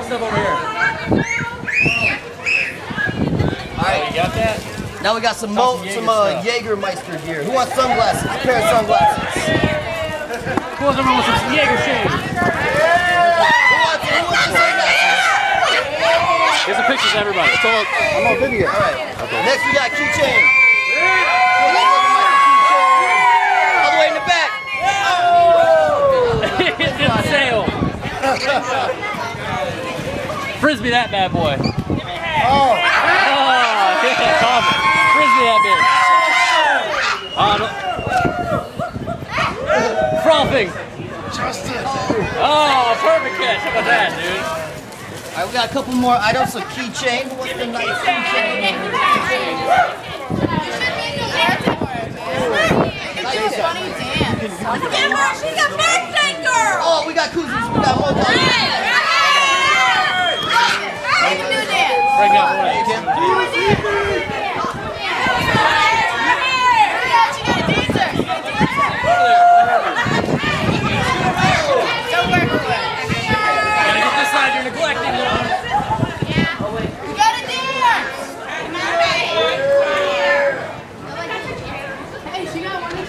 stuff over here. Alright, you got that? Now we got some Jagermiester gear. Who wants sunglasses? A pair of sunglasses. Who wants to run with some Jaeger shades? Who wants sunglasses? Here's some pictures, everybody. I'm on video. Alright. Okay. Next we got keychain. All the way in the back. It's in sale. Frisbee that bad boy. Oh. Yeah, Tommy. Frisbee that bitch. Frothing. Oh, perfect catch. How about that, dude? Alright, we got a couple more items of keychain. What's the nice keychain? Oh, we got koozies. We got Mojiles. Right now, gotta get this side, you're neglecting it. You gotta dance! Hey, she got one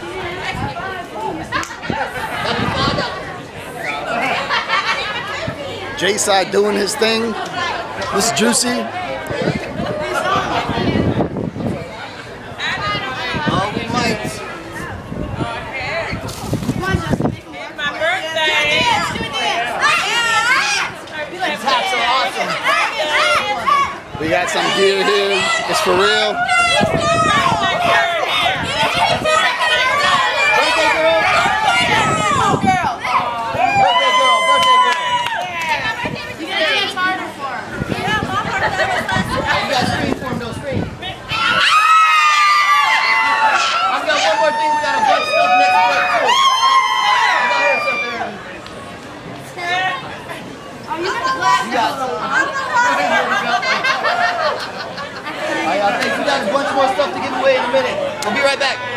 Jside doing his thing. This is Juicy. Oh, we might. Come on, Justin, make him work. My birthday! Do a dance! These hats are awesome. We got some gear here. It's for real. Birthday girl. Girl! Birthday girl. Birthday girl. You gotta dance harder for her. You got screen for him, no screen. I've got one more thing. We got a bunch of stuff next break too. We got here something. Oh, you got the glass. We got some. I think we got a bunch more stuff to give away in a minute. We'll be right back.